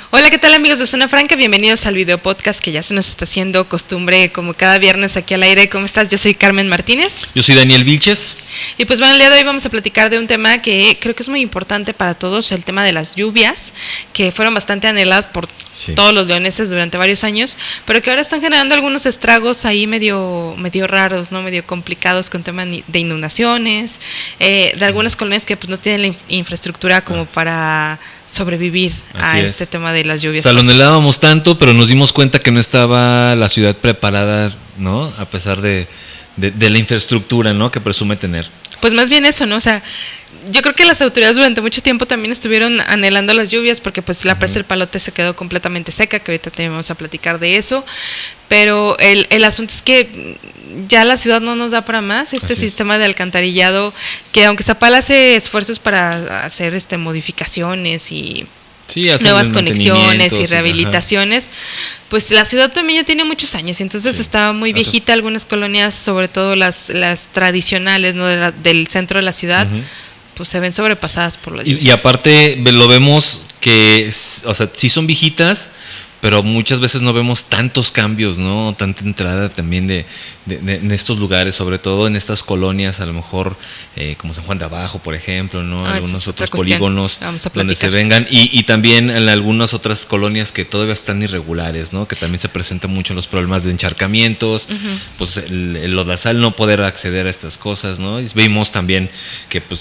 Hola, ¿qué tal amigos de Zona Franca? Bienvenidos al video podcast que ya se nos está haciendo costumbre como cada viernes aquí al aire. ¿Cómo estás? Yo soy Carmen Martínez. Yo soy Daniel Vilches. Y pues bueno, el día de hoy vamos a platicar de un tema que creo que es muy importante para todos, el tema de las lluvias, que fueron bastante anheladas por todos los leoneses durante varios años, pero que ahora están generando algunos estragos ahí medio raros, ¿no? Medio complicados con temas de inundaciones, de algunas colonias que pues no tienen la infraestructura como para sobrevivir a este tema de las lluvias. O sea, lo anhelábamos tanto, pero nos dimos cuenta que no estaba la ciudad preparada, ¿no? A pesar de la infraestructura, ¿no? Que presume tener. Pues más bien eso, ¿no? O sea, yo creo que las autoridades durante mucho tiempo también estuvieron anhelando las lluvias porque pues la presa del Palote se quedó completamente seca, que ahorita te vamos a platicar de eso, pero el asunto es que ya la ciudad no nos da para más, sistema de alcantarillado, que aunque Zapala hace esfuerzos para hacer modificaciones y nuevas conexiones y rehabilitaciones, pues la ciudad también ya tiene muchos años, entonces está muy viejita. Algunas colonias, sobre todo las tradicionales, ¿no? Del centro de la ciudad, pues se ven sobrepasadas por la lluvia. Y aparte lo vemos que, o sea, sí son viejitas, pero muchas veces no vemos tantos cambios, ¿no? Tanta entrada también en estos lugares, sobre todo en estas colonias, a lo mejor como San Juan de Abajo, por ejemplo, ¿no? Algunos otros polígonos donde se vengan, y también en algunas otras colonias que todavía están irregulares, ¿no? Que también se presentan mucho los problemas de encharcamientos, pues el lodazal, no poder acceder a estas cosas, ¿no? Y vimos también que pues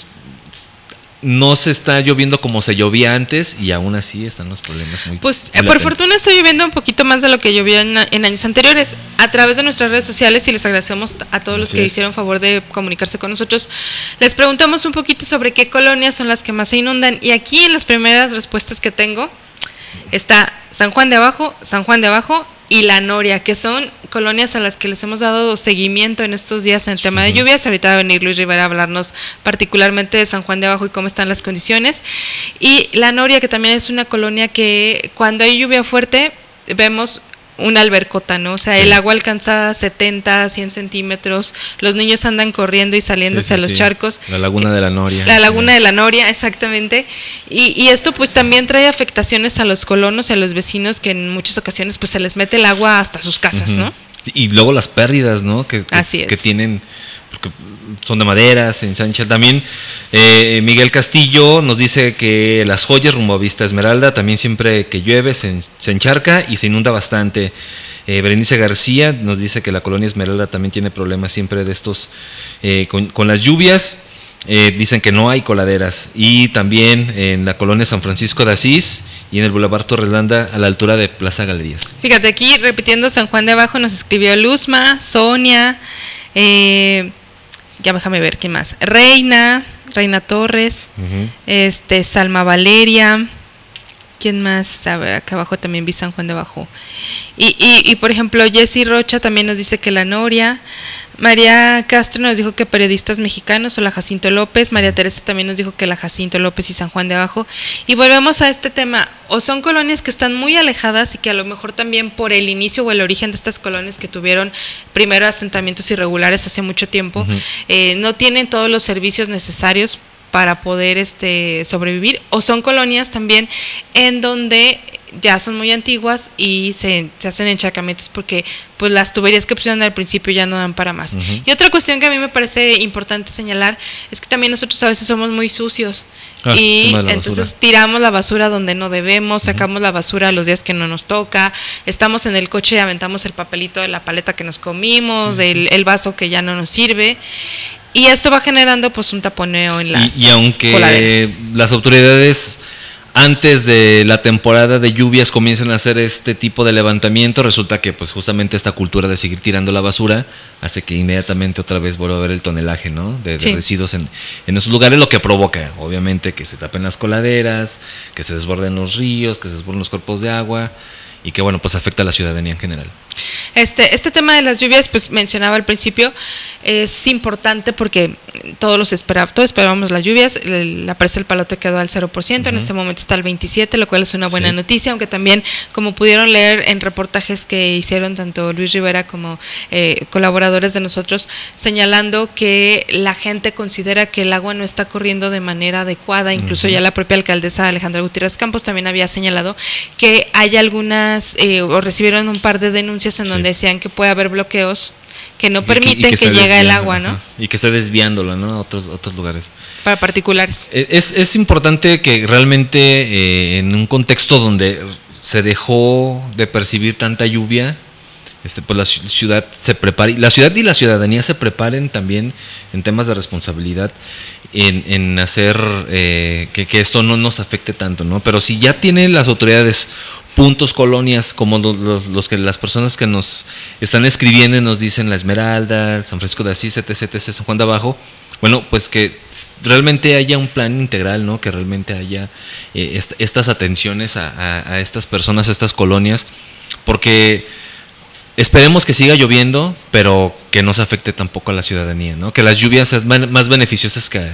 no se está lloviendo como se llovía antes y aún así están los problemas muy Pues muy por fortuna está lloviendo un poquito más de lo que llovía en años anteriores. A través de nuestras redes sociales, y les agradecemos a todos los que hicieron favor de comunicarse con nosotros, les preguntamos un poquito sobre qué colonias son las que más se inundan, y aquí en las primeras respuestas que tengo está San Juan de Abajo y La Noria, que son colonias a las que les hemos dado seguimiento en estos días en el tema de lluvias. Ahorita va a venir Luis Rivera a hablarnos particularmente de San Juan de Abajo y cómo están las condiciones. Y La Noria, que también es una colonia que cuando hay lluvia fuerte vemos una albercota, ¿no? O sea, el agua alcanza 70, 100 centímetros, los niños andan corriendo y saliéndose a los charcos. La laguna de La Noria. La laguna de La Noria, exactamente. Y esto pues también trae afectaciones a los colonos y a los vecinos, que en muchas ocasiones pues se les mete el agua hasta sus casas, ¿no? Y luego las pérdidas, ¿no? Que tienen, porque son de madera, se ensanchan. También Miguel Castillo nos dice que Las Joyas rumbo a Vista Esmeralda también siempre que llueve se encharca y se inunda bastante. Berenice García nos dice que la colonia Esmeralda también tiene problemas siempre de estos con las lluvias. Dicen que no hay coladeras. Y también en la colonia San Francisco de Asís y en el Boulevard Torrelanda a la altura de Plaza Galerías. Fíjate, aquí repitiendo San Juan de Abajo nos escribió Luzma, Sonia, ya déjame ver qué más, Reina Torres, Salma Valeria. ¿Quién más? A ver, acá abajo también vi San Juan de Abajo. Y por ejemplo, Jessy Rocha también nos dice que La Noria. María Castro nos dijo que periodistas mexicanos o la Jacinto López. María Teresa también nos dijo que la Jacinto López y San Juan de Abajo. Y volvemos a este tema. O son colonias que están muy alejadas y que a lo mejor también por el inicio o el origen de estas colonias que tuvieron primero asentamientos irregulares hace mucho tiempo, no tienen todos los servicios necesarios para poder sobrevivir, o son colonias también en donde ya son muy antiguas y se hacen encharcamientos porque pues las tuberías que pusieron al principio ya no dan para más. Y otra cuestión que a mí me parece importante señalar es que también nosotros a veces somos muy sucios y entonces tiramos la basura donde no debemos, sacamos la basura los días que no nos toca, estamos en el coche y aventamos el papelito de la paleta que nos comimos, el vaso que ya no nos sirve. Y esto va generando pues un taponeo en las y aunque coladeras. Las autoridades antes de la temporada de lluvias comienzan a hacer este tipo de levantamiento, resulta que pues justamente esta cultura de seguir tirando la basura hace que inmediatamente otra vez vuelva a haber el tonelaje, ¿no? de residuos en esos lugares, lo que provoca obviamente que se tapen las coladeras, que se desborden los ríos, que se desborden los cuerpos de agua y que bueno, pues afecta a la ciudadanía en general. Este tema de las lluvias, pues mencionaba al principio, es importante porque todos esperábamos las lluvias. La presa del Palote quedó al 0%, en este momento está al 27%, lo cual es una buena noticia, aunque también, como pudieron leer en reportajes que hicieron tanto Luis Rivera como colaboradores de nosotros, señalando que la gente considera que el agua no está corriendo de manera adecuada. Incluso ya la propia alcaldesa Alejandra Gutiérrez Campos también había señalado que hay algunas, o recibieron un par de denuncias en donde decían que puede haber bloqueos que no permiten que llegue el agua, ¿no? Y que esté desviándola, ¿no? A otros lugares. Para particulares. Es importante que realmente en un contexto donde se dejó de percibir tanta lluvia, pues la ciudad se prepare, la ciudad y la ciudadanía se preparen también en temas de responsabilidad, en hacer que esto no nos afecte tanto, ¿no? Pero si ya tienen las autoridades puntos, colonias, como los que las personas que nos están escribiendo y nos dicen La Esmeralda, San Francisco de Asís, etc., San Juan de Abajo, bueno, pues que realmente haya un plan integral, ¿no? Que realmente haya estas atenciones a estas personas, a estas colonias, porque esperemos que siga lloviendo, pero que no se afecte tampoco a la ciudadanía, ¿no? Que las lluvias sean más beneficiosas que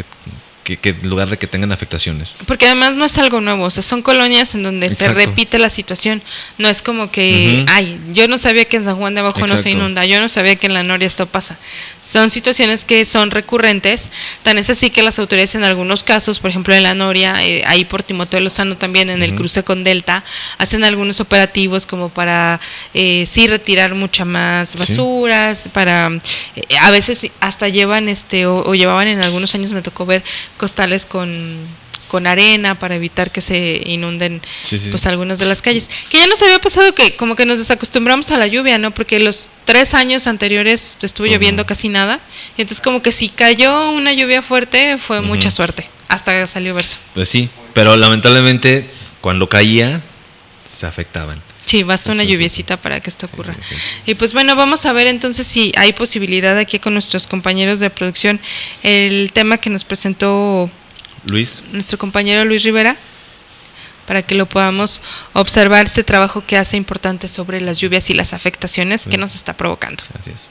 en lugar de que tengan afectaciones. Porque además no es algo nuevo, o sea, son colonias en donde se repite la situación. No es como que, yo no sabía que en San Juan de Abajo no se inunda, yo no sabía que en la Noria esto pasa. Son situaciones que son recurrentes, tan es así que las autoridades en algunos casos, por ejemplo en la Noria, ahí por Timoteo Lozano también, en el cruce con Delta, hacen algunos operativos como para sí retirar mucha más basuras, para a veces hasta llevan o llevaban en algunos años, me tocó ver costales con arena para evitar que se inunden pues algunas de las calles, que ya nos había pasado que como que nos desacostumbramos a la lluvia, ¿no? Porque los 3 años anteriores estuvo lloviendo casi nada, y entonces como que si cayó una lluvia fuerte fue mucha suerte, hasta salió verso. Pues sí, pero lamentablemente cuando caía se afectaban. Sí, basta una lluviecita para que esto ocurra. Y pues bueno, vamos a ver entonces si hay posibilidad aquí con nuestros compañeros de producción el tema que nos presentó nuestro compañero Luis Rivera, para que lo podamos observar, ese trabajo que hace importante sobre las lluvias y las afectaciones que nos está provocando. Así es.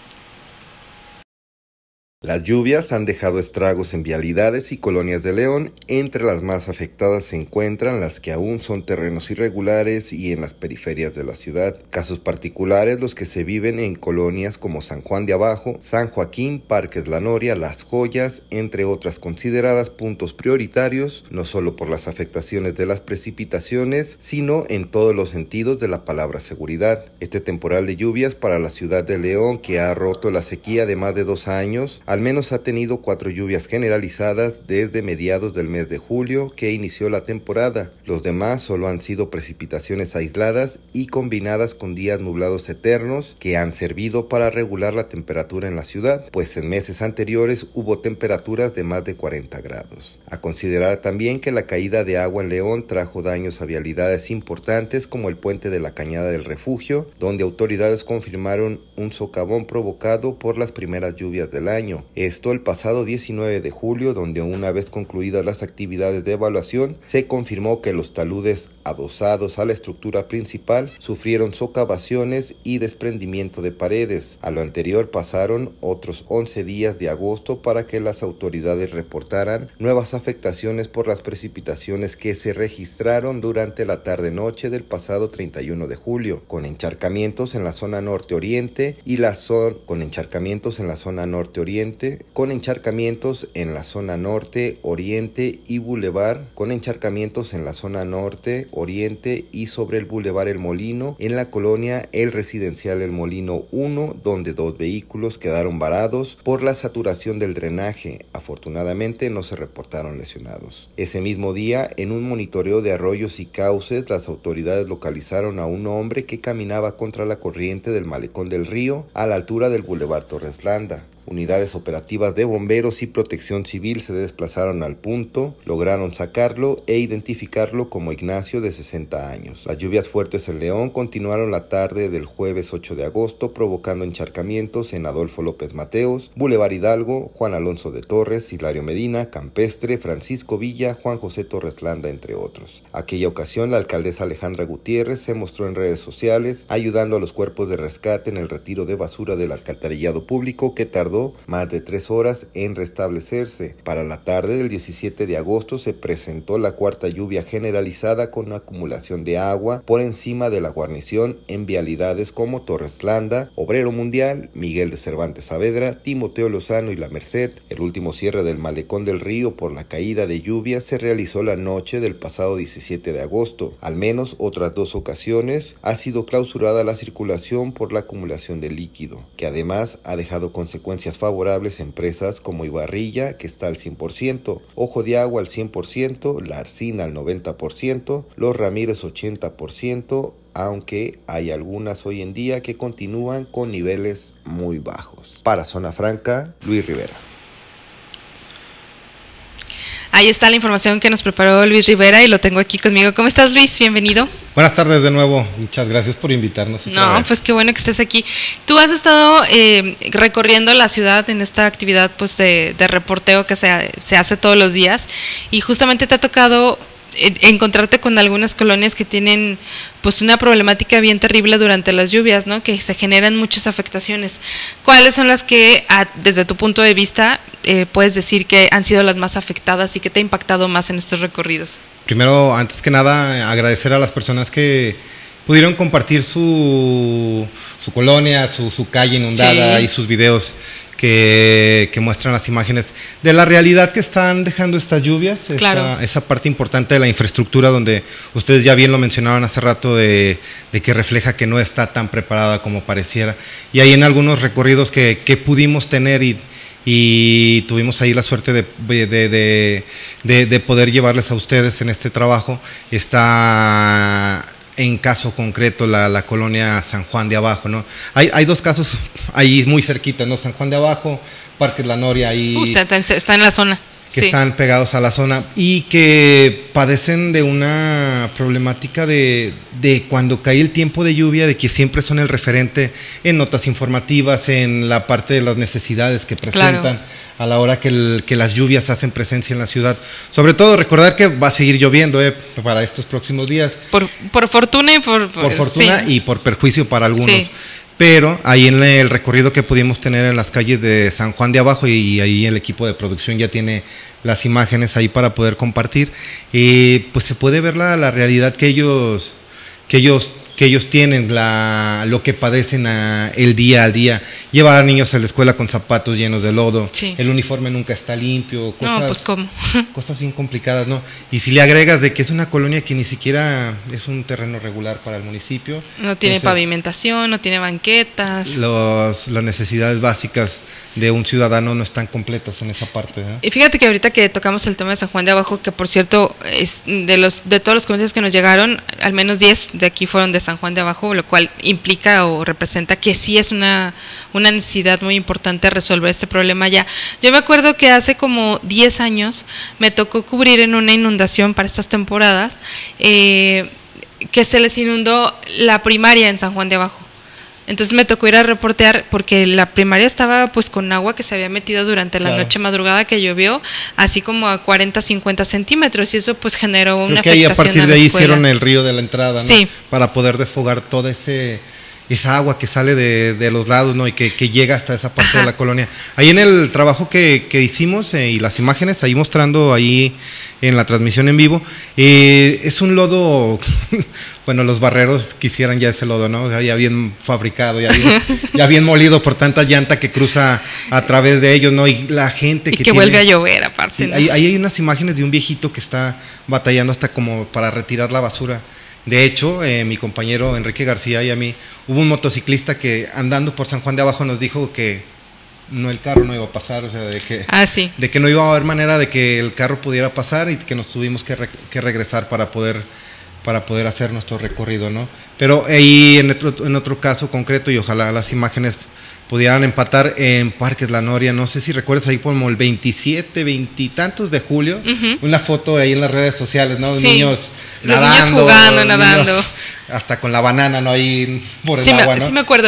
Las lluvias han dejado estragos en vialidades y colonias de León. Entre las más afectadas se encuentran las que aún son terrenos irregulares y en las periferias de la ciudad. Casos particulares los que se viven en colonias como San Juan de Abajo, San Joaquín, Parques La Noria, Las Joyas, entre otras consideradas puntos prioritarios, no solo por las afectaciones de las precipitaciones, sino en todos los sentidos de la palabra seguridad. Este temporal de lluvias para la ciudad de León, que ha roto la sequía de más de 2 años, al menos ha tenido 4 lluvias generalizadas desde mediados del mes de julio que inició la temporada. Los demás solo han sido precipitaciones aisladas y combinadas con días nublados eternos que han servido para regular la temperatura en la ciudad, pues en meses anteriores hubo temperaturas de más de 40 grados. A considerar también que la caída de agua en León trajo daños a vialidades importantes como el puente de la Cañada del Refugio, donde autoridades confirmaron un socavón provocado por las primeras lluvias del año. Esto el pasado 19 de julio, donde una vez concluidas las actividades de evaluación, se confirmó que los taludes adosados a la estructura principal sufrieron socavaciones y desprendimiento de paredes. A lo anterior pasaron otros 11 días de agosto para que las autoridades reportaran nuevas afectaciones por las precipitaciones que se registraron durante la tarde-noche del pasado 31 de julio, con encharcamientos en la zona norte-oriente con encharcamientos en la zona norte, oriente y bulevar, con encharcamientos en la zona norte, oriente y sobre el bulevar El Molino, en la colonia El Residencial El Molino 1, donde 2 vehículos quedaron varados por la saturación del drenaje. Afortunadamente no se reportaron lesionados. Ese mismo día, en un monitoreo de arroyos y cauces, las autoridades localizaron a un hombre que caminaba contra la corriente del Malecón del Río a la altura del bulevar Torres Landa. Unidades operativas de bomberos y protección civil se desplazaron al punto, lograron sacarlo e identificarlo como Ignacio, de 60 años. Las lluvias fuertes en León continuaron la tarde del jueves 8 de agosto, provocando encharcamientos en Adolfo López Mateos, Boulevard Hidalgo, Juan Alonso de Torres, Hilario Medina, Campestre, Francisco Villa, Juan José Torres Landa, entre otros. Aquella ocasión, la alcaldesa Alejandra Gutiérrez se mostró en redes sociales ayudando a los cuerpos de rescate en el retiro de basura del alcantarillado público, que tardó más de 3 horas en restablecerse. Para la tarde del 17 de agosto se presentó la cuarta lluvia generalizada con acumulación de agua por encima de la guarnición en vialidades como Torres Landa, Obrero Mundial, Miguel de Cervantes Saavedra, Timoteo Lozano y La Merced. El último cierre del Malecón del Río por la caída de lluvia se realizó la noche del pasado 17 de agosto. Al menos otras 2 ocasiones ha sido clausurada la circulación por la acumulación de líquido, que además ha dejado consecuencias favorables a empresas como Ibarrilla, que está al 100%, Ojo de Agua al 100%, La Arcina al 90%, Los Ramírez 80%, aunque hay algunas hoy en día que continúan con niveles muy bajos. Para Zona Franca, Luis Rivera. Ahí está la información que nos preparó Luis Rivera y lo tengo aquí conmigo. ¿Cómo estás, Luis? Bienvenido. Buenas tardes de nuevo. Muchas gracias por invitarnos. No, pues qué bueno que estés aquí. Tú has estado recorriendo la ciudad en esta actividad pues de reporteo que se hace todos los días y justamente te ha tocado encontrarte con algunas colonias que tienen pues una problemática bien terrible durante las lluvias, ¿no? Que se generan muchas afectaciones. ¿Cuáles son las que, desde tu punto de vista, puedes decir que han sido las más afectadas y que te ha impactado más en estos recorridos? Primero, antes que nada, agradecer a las personas que pudieron compartir su colonia, su calle inundada, sí, y sus videos que muestran las imágenes de la realidad que están dejando estas lluvias, claro, esa parte importante de la infraestructura donde ustedes ya bien lo mencionaban hace rato de que refleja que no está tan preparada como pareciera. Y ahí en algunos recorridos que pudimos tener y tuvimos ahí la suerte de poder llevarles a ustedes en este trabajo, está en caso concreto la colonia San Juan de Abajo, ¿no? Hay 2 casos ahí muy cerquitas, ¿no? San Juan de Abajo, Parques La Noria, ahí está en la zona. Que sí, están pegados a la zona y que padecen de una problemática de cuando cae el tiempo de lluvia, de que siempre son el referente en notas informativas, en la parte de las necesidades que presentan, claro, a la hora que las lluvias hacen presencia en la ciudad. Sobre todo recordar que va a seguir lloviendo para estos próximos días. Por fortuna y por fortuna, sí, y por perjuicio para algunos. Sí. Pero ahí en el recorrido que pudimos tener en las calles de San Juan de Abajo, y ahí el equipo de producción ya tiene las imágenes ahí para poder compartir, pues se puede ver la realidad que ellos tienen, lo que padecen el día a día. Llevar a niños a la escuela con zapatos llenos de lodo, sí, el uniforme nunca está limpio, cosas, no, pues ¿cómo? Cosas bien complicadas, ¿no? Y si le agregas de que es una colonia que ni siquiera es un terreno regular para el municipio, no tiene pavimentación, no tiene banquetas, las necesidades básicas de un ciudadano no están completas en esa parte, ¿eh? Y fíjate que ahorita que tocamos el tema de San Juan de Abajo, que por cierto es de todos los comentarios que nos llegaron, al menos 10 de aquí fueron de San Juan de Abajo, lo cual implica o representa que sí es una necesidad muy importante resolver este problema ya. Yo me acuerdo que hace como 10 años me tocó cubrir en una inundación para estas temporadas, que se les inundó la primaria en San Juan de Abajo. Entonces me tocó ir a reportear porque la primaria estaba pues con agua que se había metido durante la noche madrugada que llovió, así como a 40, 50 centímetros, y eso pues generó una afectación. Creo que ahí a partir de ahí hicieron el río de la entrada, ¿no? Sí. Para poder desfogar toda esa agua que sale de los lados, ¿no? Y que llega hasta esa parte, ajá, de la colonia. Ahí en el trabajo que hicimos y las imágenes, ahí mostrando ahí en la transmisión en vivo, es un lodo, bueno, los barreros quisieran ya ese lodo, ¿no? Ya bien fabricado, ya bien molido por tanta llanta que cruza a través de ellos, ¿no? Y la gente que vuelve a llover aparte, sí, ¿no? Ahí hay unas imágenes de un viejito que está batallando hasta como para retirar la basura. De hecho, mi compañero Enrique García y a mí, hubo un motociclista que andando por San Juan de Abajo nos dijo que el carro no iba a pasar, o sea, sí, de que no iba a haber manera de que el carro pudiera pasar y que nos tuvimos que regresar para poder para poder hacer nuestro recorrido, ¿no? Pero ahí en otro caso concreto, y ojalá las imágenes pudieran empatar, en Parques La Noria, no sé si recuerdas ahí como el 27, 20 y tantos de julio, una foto ahí en las redes sociales, ¿no? Sí, Niños los nadando, niños jugando, nadando. Niños hasta con la banana, ¿no? Ahí por el Sí, agua, ¿no? sí me acuerdo.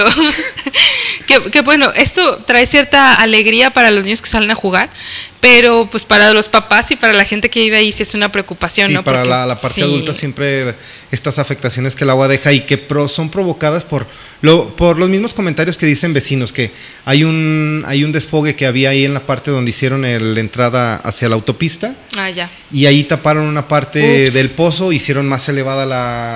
que bueno, esto trae cierta alegría para los niños que salen a jugar, pero pues para los papás y para la gente que vive ahí sí es una preocupación, sí, ¿no? Para porque, la parte adulta siempre estas afectaciones que el agua deja y que son provocadas por los mismos comentarios que dicen vecinos, que hay un desfogue que había ahí en la parte donde hicieron la entrada hacia la autopista. Ah, ya. Y ahí taparon una parte del pozo, hicieron más elevada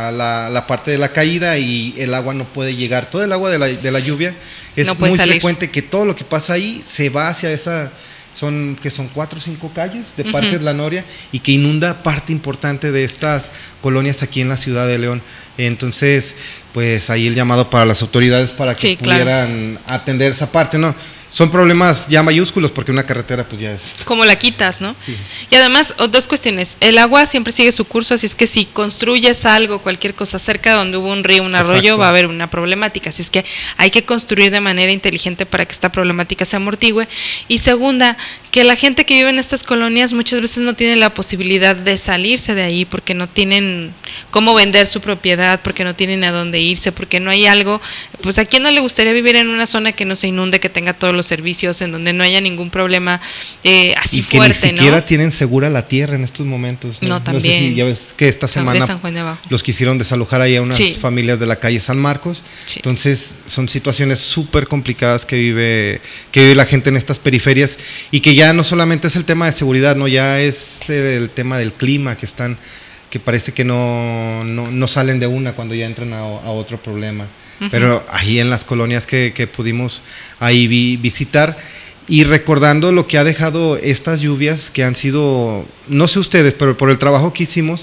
la parte de la caída y el agua no puede llegar. Todo el agua de la lluvia es no puede muy salir. frecuente que todo lo que pasa ahí se va hacia esa... Son 4 o 5 calles de Parques La Noria y que inunda parte importante de estas colonias aquí en la ciudad de León. Entonces, pues ahí el llamado para las autoridades para que pudieran atender esa parte, ¿no? Son problemas ya mayúsculos porque una carretera pues ya es... Como la quitas, ¿no? Sí. Y además, dos cuestiones. El agua siempre sigue su curso, así es que si construyes algo, cualquier cosa cerca donde hubo un río, un arroyo, Exacto. va a haber una problemática. Así es que hay que construir de manera inteligente para que esta problemática se amortigüe. Y segunda, que la gente que vive en estas colonias muchas veces no tiene la posibilidad de salirse de ahí porque no tienen cómo vender su propiedad, porque no tienen a dónde irse, porque no hay algo. Pues a quién no le gustaría vivir en una zona que no se inunde, que tenga todos los servicios, en donde no haya ningún problema así y que fuerte, ni siquiera ¿no? tienen segura la tierra en estos momentos. No, también. No sé si ya ves que esta semana San Juan de Abajo. los quisieron desalojar ahí a unas Sí. familias de la calle San Marcos. Sí. Entonces son situaciones súper complicadas que vive la gente en estas periferias y que ya no solamente es el tema de seguridad, no, ya es el tema del clima que parece que no salen de una cuando ya entran a otro problema. Pero ahí en las colonias que pudimos ahí visitar y recordando lo que ha dejado estas lluvias que han sido, no sé ustedes, pero por el trabajo que hicimos,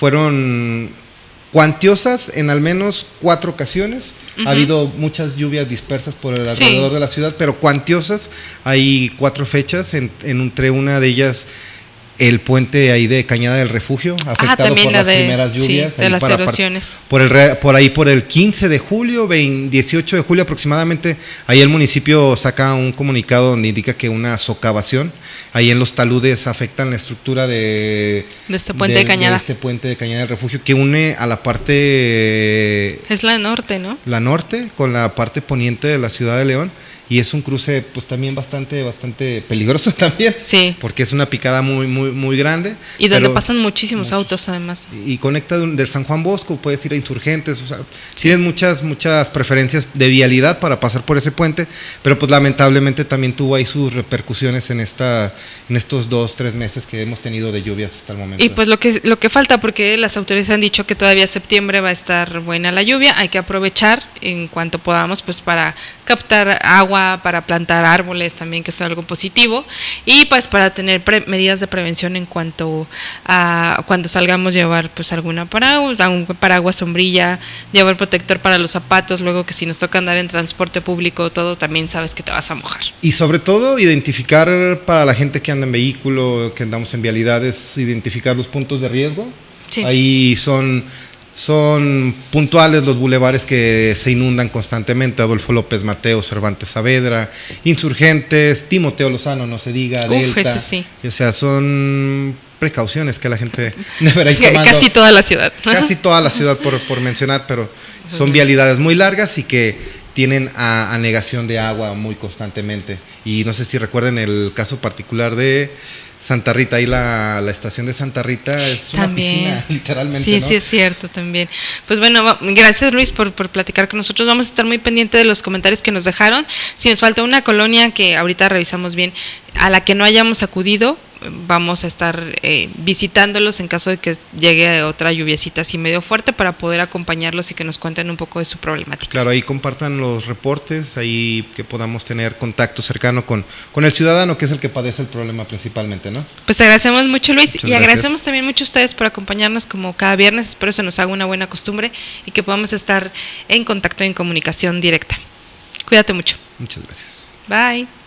fueron cuantiosas en al menos 4 ocasiones. Ha habido muchas lluvias dispersas por el alrededor de la ciudad, pero cuantiosas. Hay 4 fechas, entre una de ellas el puente ahí de Cañada del Refugio, afectado por las primeras lluvias. Sí, de las erosiones. Por ahí por el 15 de julio, 18 de julio aproximadamente, ahí el municipio saca un comunicado donde indica que una socavación ahí en los taludes afectan la estructura de este puente de Cañada. De este puente de Cañada del Refugio, que une a la parte... Es la norte, ¿no? La norte con la parte poniente de la ciudad de León. Y es un cruce pues también bastante peligroso también. Sí. Porque es una picada muy grande. Y donde pasan muchísimos autos además. Y conecta del San Juan Bosco, puedes ir a Insurgentes, o sea, tienes muchas preferencias de vialidad para pasar por ese puente, pero pues lamentablemente también tuvo ahí sus repercusiones en estos 2-3 meses que hemos tenido de lluvias hasta el momento. Y pues lo que falta, porque las autoridades han dicho que todavía septiembre va a estar buena la lluvia, hay que aprovechar en cuanto podamos pues para captar agua, para plantar árboles también, que es algo positivo, y pues para tener medidas de prevención en cuanto a cuando salgamos, llevar pues alguna paraguas, sombrilla, llevar protector para los zapatos, luego que si nos toca andar en transporte público, todo, también sabes que te vas a mojar. Y sobre todo identificar para la gente que anda en vehículo, que andamos en vialidades, identificar los puntos de riesgo. Sí. Ahí son puntuales los bulevares que se inundan constantemente: Adolfo López Mateo, Cervantes Saavedra, Insurgentes, Timoteo Lozano, no se diga, Delta. Ese sí. O sea, son precauciones que la gente deberá ir tomando. Casi toda la ciudad. Casi toda la ciudad por mencionar, pero son vialidades muy largas y que tienen anegación de agua muy constantemente. Y no sé si recuerden el caso particular de Santa Rita, ahí la estación de Santa Rita es también una piscina, literalmente. Sí, ¿no? Sí, es cierto también. Pues bueno, gracias Luis por platicar con nosotros. Vamos a estar muy pendientes de los comentarios que nos dejaron. Si nos falta una colonia que ahorita revisamos bien, a la que no hayamos acudido, vamos a estar visitándolos en caso de que llegue otra lluviecita así medio fuerte, para poder acompañarlos y que nos cuenten un poco de su problemática. Claro, ahí compartan los reportes, ahí que podamos tener contacto cercano con el ciudadano, que es el que padece el problema principalmente, ¿no? Pues agradecemos mucho, Luis, y agradecemos también mucho a ustedes por acompañarnos como cada viernes. Espero se nos haga una buena costumbre y que podamos estar en contacto, en comunicación directa. Cuídate mucho. Muchas gracias. Bye.